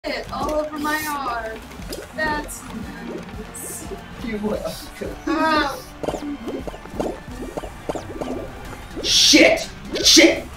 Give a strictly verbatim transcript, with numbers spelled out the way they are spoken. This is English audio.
it all over my arm. That's nice. You will. Oh. Shit! Shit!